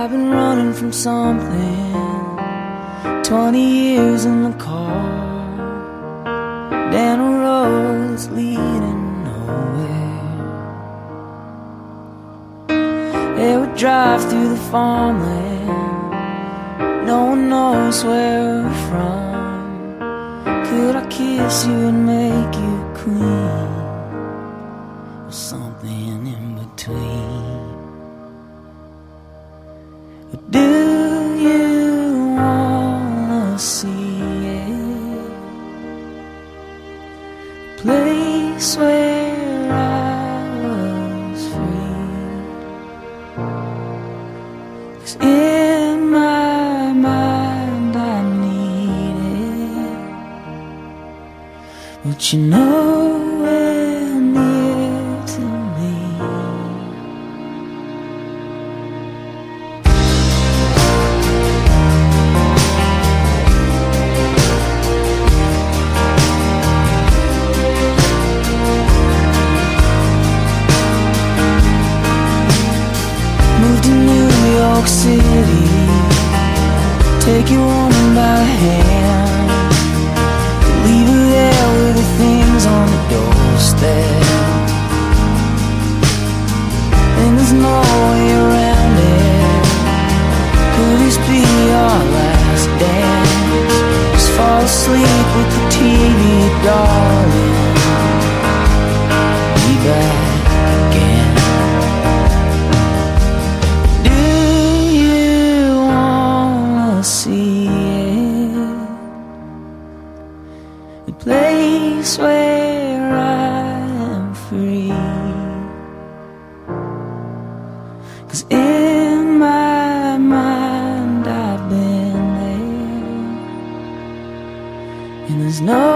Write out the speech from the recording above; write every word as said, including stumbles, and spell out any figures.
I've been running from something, twenty years in the car, down a road that's leading nowhere. Yeah, we drive through the farmland, no one knows where we're from. Could I kiss you and make you queen, or something in between? Or do you wanna see it? A place where I was free. 'Cause in my mind I need it, but you know we're near to me. Moved to New York City, take your woman by the hand, leave her there with the things on the doorstep. And there's no way around it, could this be our last dance? Just fall asleep with the T V, darling, be back again. Do you wanna see it? The place where I am free. 'Cause in my mind I've been there, and there's no